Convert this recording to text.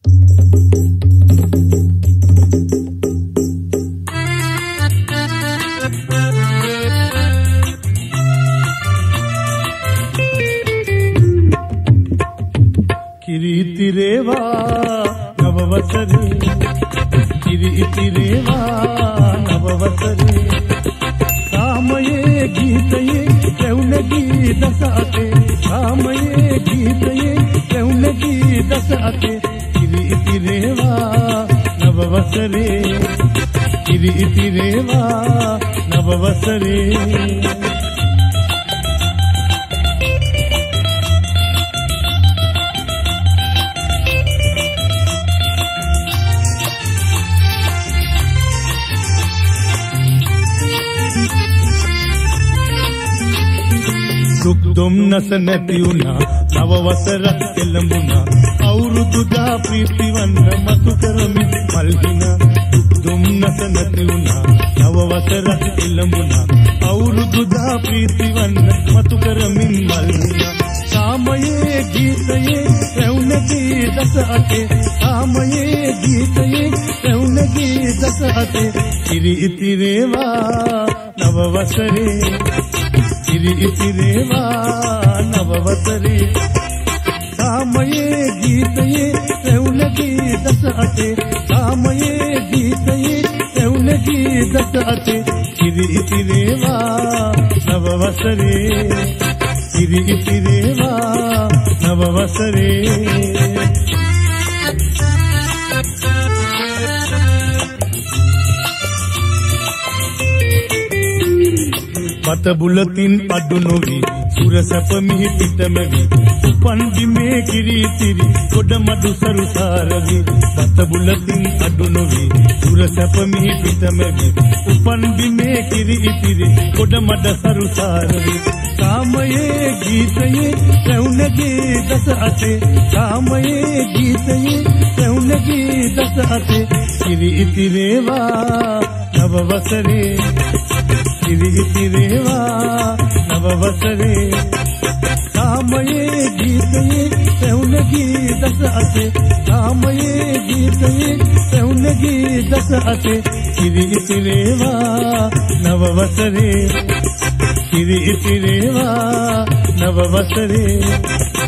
කිරිතිරේවා නවවසරේ කිරිතිරේවා නවවසරේ කාමයේ ගීතයේ රැවුලගී දස අතේ කාමයේ ගීතයේ රැවුලගී දස අතේ කිරිතිරේවා නවවසරේ කිරිතිරේවා නවවසරේ දුක් දුම්නස නැති වුණා නව වසරක් එළඹුණා අවුරුදු දා ප්‍රීතිවන්න මතු කරමි මල්හිනා දුක් දුම්නස නැති වුණා නව වසරක් එළඹුණා අවුරුදු දා ප්‍රීතිවන්න මතු කරමි මල්හිනා කාමයේ ගීතයේ රැවුලගී දස අතේ කාමයේ ගීතයේ රැවුලගී දස අතේ කිරිතිරේවා නව වසරේ කිරිතිරේවා නවවසරේ කාමයේ ගීතයේ රැවුලගී දස අතේ කාමයේ ගීතයේ රැවුලගී දස අතේ කිරිතිරේවා නවවසරේ කිරිතිරේවා නවවසරේ මත බුලතින් අඩු නොවි සුර සැප මිහි පිටමවි උපන් බිමේ කිරිතිරි ගොඩ මඩු සරුසාරවි මත බුලතින් අඩු නොවි සුර සැප මිහි පිටමවි උපන් බිමේ කිරිතිරි ගොඩ මඩ සරුසාරවි කාමයේ ගීතයේ රැවුලගී දස අතේ කාමයේ ගීතයේ රැවුලගී දස අතේ කිරිතිරේවා නවවසරේ කිරිතිරේවා නවවසරේ කාමයේ ගීතයේ රැවුලගී දස අතේ කාමයේ ගීතයේ රැවුලගී දස අතේ කිරිතිරේවා නවවසරේ කිරිතිරේවා නවවසරේ